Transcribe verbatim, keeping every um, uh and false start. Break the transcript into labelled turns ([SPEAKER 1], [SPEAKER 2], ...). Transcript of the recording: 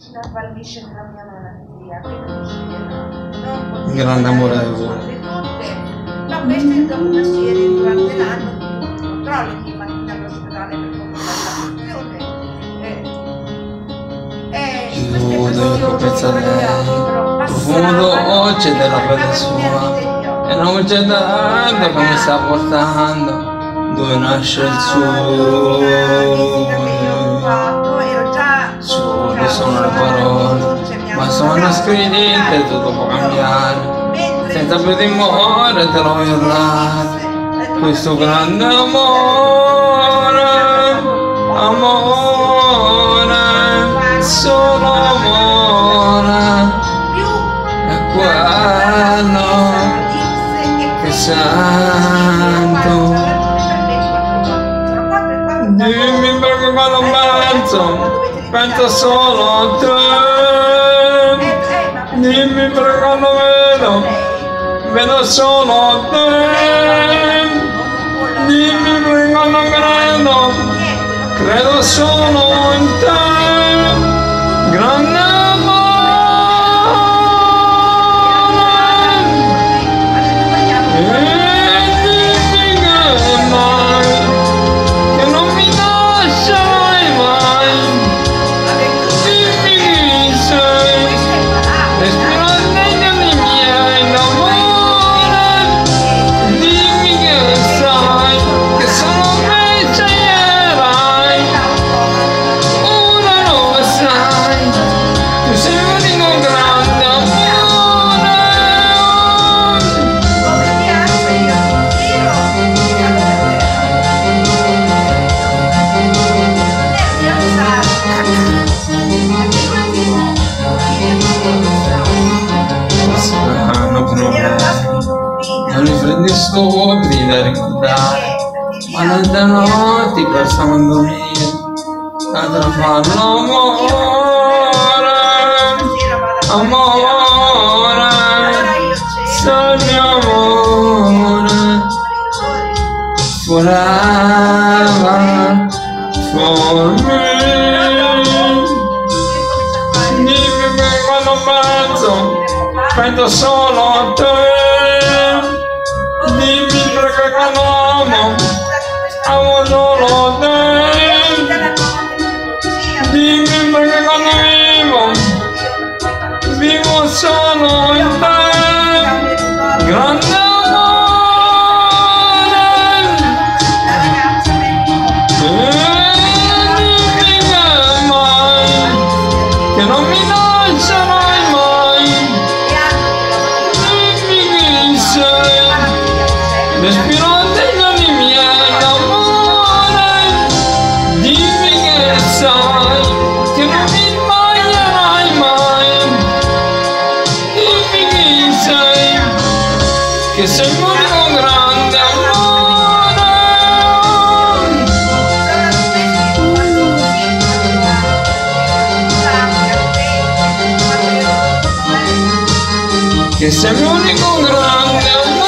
[SPEAKER 1] fino a fallisce nella mia malattia, quindi
[SPEAKER 2] un grande amore del Dio.
[SPEAKER 1] Ma questo è dopo una serie durante l'anno di controlli di mattina all'ospedale per controllare la
[SPEAKER 2] pressione. Profondo voce della pelle sua e non c'è tanto che mi sta portando dove nasce il suo. Solo sono le parole, ma sono scritte, tutto può cambiare, senza più timore te lo voglio urlare, questo grande amore, amore, solo amore, è quello che sento. Dimmi perché quando penso, penso solo a te. Dimmi perché quando vedo, vedo solo a te. Dimmi perché quando credo, credo solo in te. Grande scopri da ricordare, ma non da notti per dormire, tanto farlo amore, amore, sei mio amore, forever for me. Dimmi che quando penso, penso solo a te. Dimmi perché quando amo, amo solo te. Dimmi perché quando vivo, vivo solo in te. Grande amore. E dimmi che mai, che non mi lascerai mai. Dimmi chi sei. Respiro degli anni miei d'amore, dimmi che sai, che non mi sbaglierai mai, dimmi chi sei, che sei l'unico grande amore, che sei l'unico grande amore.